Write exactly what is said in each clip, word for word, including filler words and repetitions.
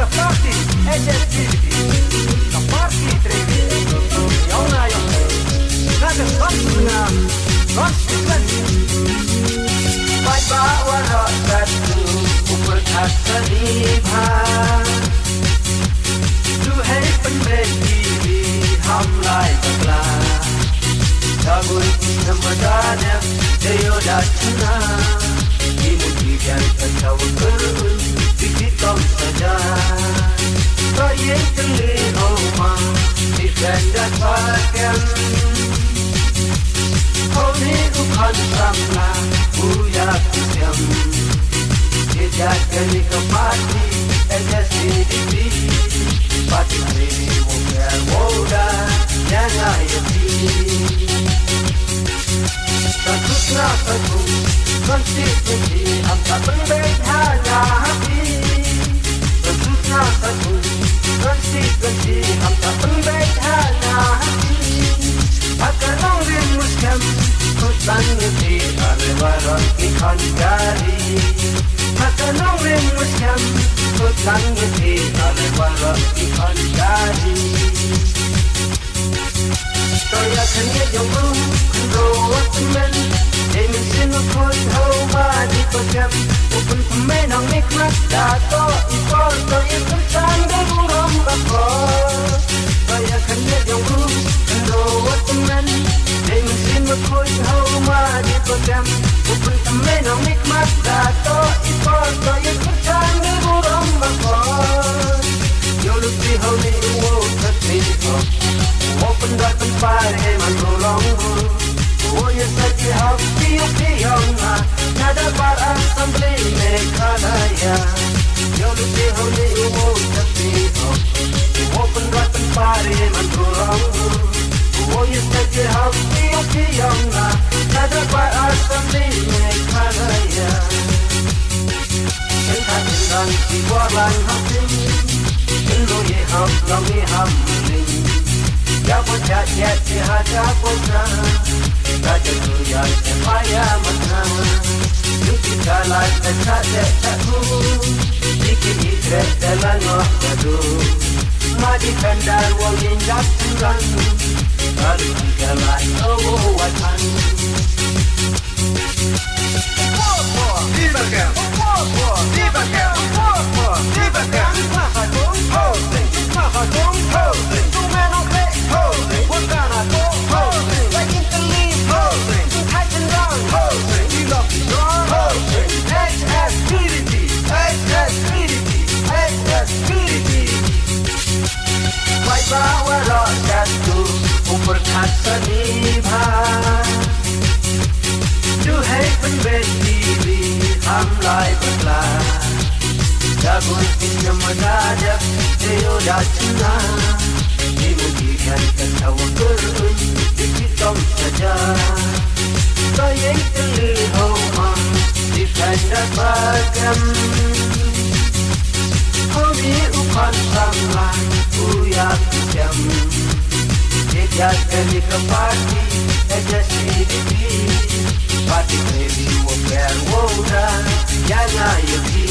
Jaintia H S P D P, the party training, Yona Yona, Naga Sutnga, constituency. Bye bye, what are that to Upper Tasaniba? To help and make hum like a glass. Tagun Namadana, Deodachina, Imukian, and our girl, Tikam Saja. Kayakali Homa, defend that Parkan. Holy Ukan Samla, Uya Kisam. Jadikan ke parti H S P D P, parti ini bukan muda yang ayati. Sutnga satu constituency, angka berbeda hati. Sutnga satu constituency, angka berbeda hati. Akan orang Muslim hutan negeri alewara ikan jari. Akan orang Muslim hutan negeri alewara ikan jari. Saya kena jumpa kedua teman, demi sinu kau tahu madi pejam. Upun pemenang nikmat dato ikor saya tersandar buram bakor. Saya kena jumpa kedua teman, demi sinu kau tahu madi pejam. Upun pemenang nikmat dato ikor saya tersandar buram bakor. Yo lebih holi wo tertidur. Open that and fire him and go long. Oh, you said you have to be a piona. Nada bar assembly MEGHALAYA. You're the only one that be open that and fire him and go long. Oh, you said you have to be a piona. Nada bar assembly MEGHALAYA. In that in that the warline hunting. In the ye have long ye have ya bocah ya tiada bocah, raja tuya sepaya mana, yuki kalah tak dekatku, bikin hidrat dalam waktu, madi kandar wong injak turan, baru kalah oh watan. Dibaga, dibaga, dibaga, mahadum holding, mahadum holding, tu menang kek holding, bukan aku holding, lagi terlihat holding, tighten down holding, we love you strong holding, H S P D P, H S P D P, H S P D P. Baik bawa roda tu, umur kata nibah. Duhai penberdiri, hamlai berkelas. Jagun pinjam mendadak, deoda cina. Dimudikan ketawa kerun, dikitam saja. Kayang terlihat dipandang bagam. Hobi upan samlan, uyak jam. Jadikan ke parti H S P D P, parti ini bukan muda yang ayati.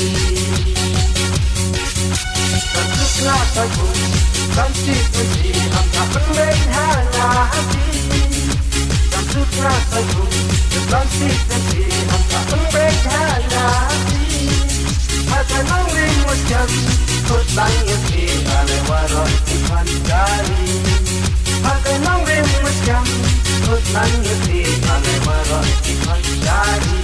Sutnga satu constituency, angka berbeda hati. Sutnga satu constituency, angka berbeda hati. Akan orang Muslim hutan negeri alewara ikan jari. Akan orang Muslim hutan negeri alewara ikan jari.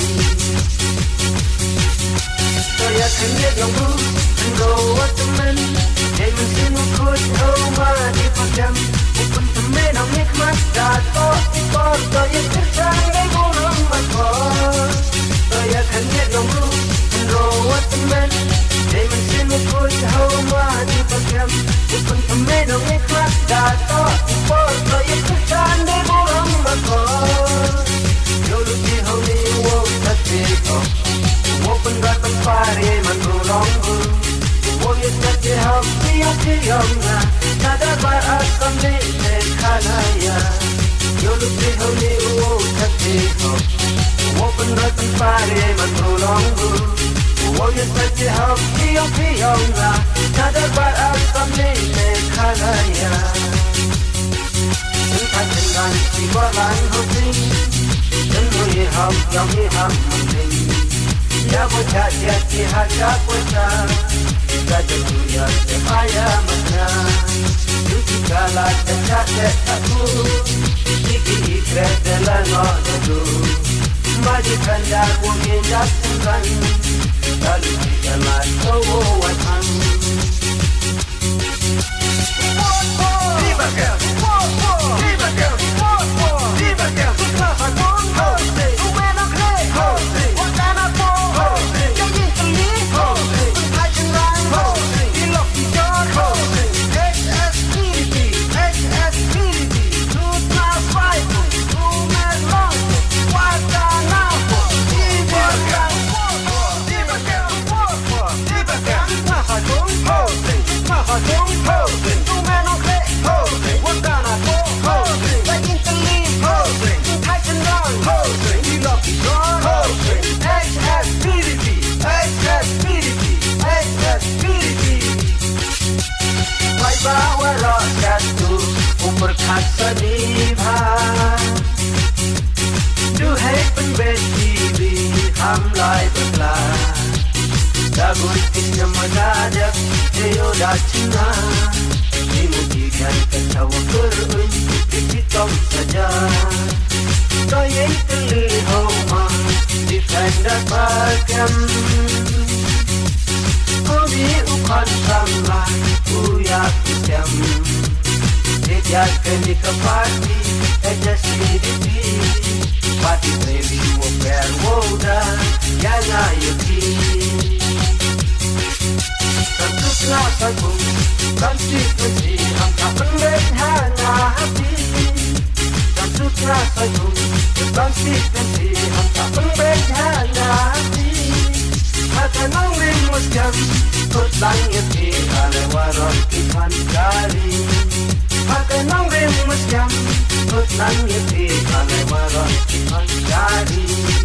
Saya kena jumpa kedua teman, demi sinu kau tahu madi pejam. Upun pemenang nikmat dato ikor saya tersandar buram bakor. Saya kena jumpa kedua teman, demi sinu kau tahu madi pejam. Upun pemenang nikmat dato ikor saya tersandar buram bakor. Yo lebih holi wo tertidur. Open that and fire him and go long. Oh, you said you have to be a piona. Nada bar assembly MEGHALAYA. You're the only one that be open that and fire him and go long. Warrior said how Pio Pio na Nada bar asam ni Meghalaya Entah dengan siwalan hati Dan mui ham yang ni ham mending Ya bocah jati hajak bocah Gajah dunia sepaya mana Yuki kalah cecak aku Siki ikret dalam ngok dadu Majikan jagung injak tunggang Lalu jalan kewatan Dibakar Dibakar Dibakar Kelahaton Hose Umena kre Hose Wakana po Hose Janji seli Hose Hajen rang Hose Ilok hijau Hose H S P D P H S P D P Sutnga five Umen long Wakana po Dibakar Mahadum Hose, Mahadum Hose, Umeno Kle Hose, Wakana Ko Hose, Lain Teli Hose, Titan Run Hose, Iloki John Hose, H S P D P, H S P D P, H S P D P. Mai bawa roh jatuh, umur kasa dibah. Duhai penbeti di hamlai berkelah. Dagun kinya mendadak Ayo dah cina Dimujikan ketawa kerun Dipitong saja Kaya telih homa Defender bagam Kumi ukan samlah Uyak isam Didiakan di kepati H S P D P Pati baby Wapir woda Yana yuki Sutnga satu constituency angka pendekana hati Sutnga satu constituency angka pendekana hati Maka nongring musjam Kut langit di alewaron ikan kali Maka nongring musjam Kut langit di alewaron ikan kali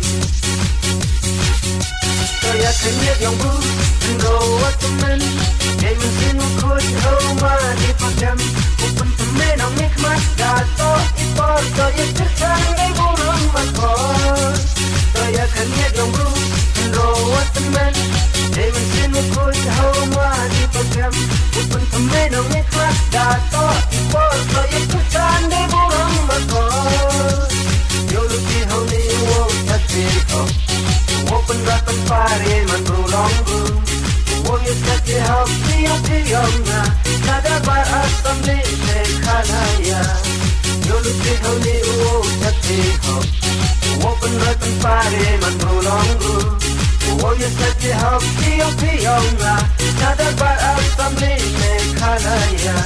Kaya kenyat yang bu Rawat teman Jangan sinu kod Homa di pagam Upun temen ang nikmat Dato ipor Kaya tersangay burung makor Kaya kenyat yang bu Rawat teman Jangan sinu kod Homa di pagam Upun temen ang nikmat Dato ipor Kaya tersangay burung makor Yolo di honi Wow tati ho Open weapon fire man berulang bu Warriors kati hau Pio Pio na Nada bar asam ni Meghalaya Yolu tiho ni uo tati ho Open weapon fire man berulang bu Warriors kati hau Pio Pio na Nada bar asam ni Meghalaya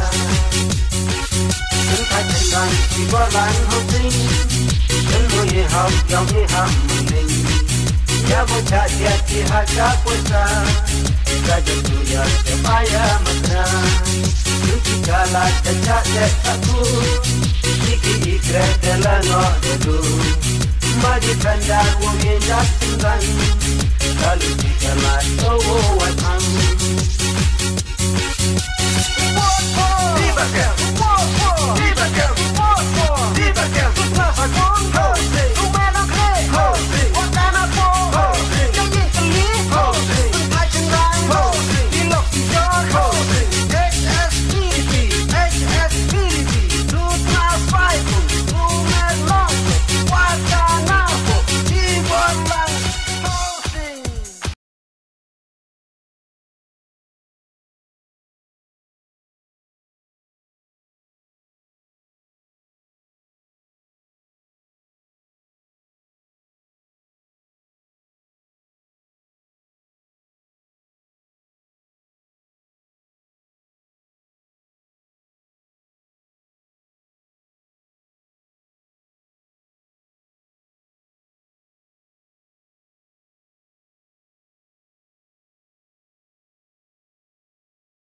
Entah dengan siwalan hati Dan mui hau yang ni ham mending Ya bocah jati hajak bocah Gajah dunia sepaya mana Yuki kalah cecak aku Siki ikret dalam ngok dadu Majikan jagung injak tunggang